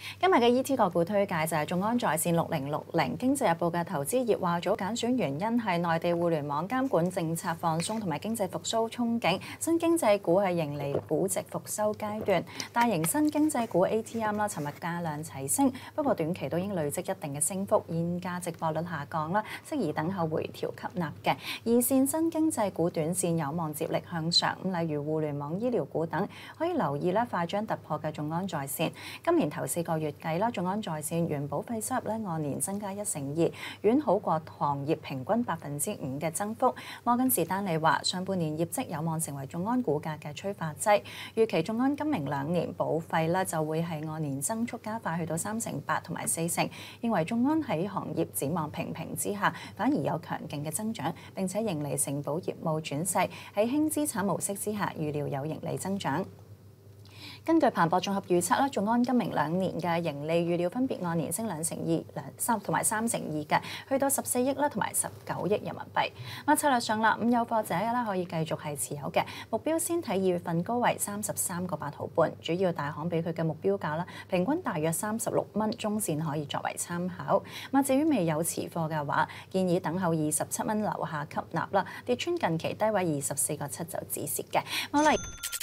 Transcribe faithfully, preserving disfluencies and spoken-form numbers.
今日嘅 E T 個股推介就係眾安在線六零六零。經濟日報嘅投資熱話組揀選原因係內地互聯網監管政策放鬆同埋經濟復甦憧憬，新經濟股係迎嚟估值復收階段。大型新經濟股 A T M 啦，尋日價量齊升，不過短期都已經累積一定嘅升幅，現價值博率下降啦，適宜等候回調吸納嘅。二線新經濟股短線有望接力向上，咁例如互聯網醫療股等，可以留意咧快將突破嘅眾安在線。今年頭四個月計啦，眾安在線原保費收入咧按年增加一成二，遠好過行業平均百分之五嘅增幅。摩根士丹利話，上半年業績有望成為眾安股價嘅催化劑，預期眾安今明兩年保費咧就會係按年增速加快去到三成八同埋四成，認為眾安喺行業展望平平之下，反而有強勁嘅增長，並且盈利承保業務轉勢，喺輕資產模式之下，預料有盈利增長。根據彭博綜合預測啦，眾安今明兩年嘅盈利預料分別按年升兩成二、兩三同埋三成二嘅，去到十四億啦同埋十九億人民幣。咁策略上啦，咁有貨者咧可以繼續係持有嘅，目標先睇二月份高位三十三個八毫半，主要大行俾佢嘅目標價啦，平均大約三十六蚊，中線可以作為參考。咁至於未有持貨嘅話，建議等候二十七蚊樓下吸納啦，跌穿近期低位二十四個七就止蝕嘅。好啦。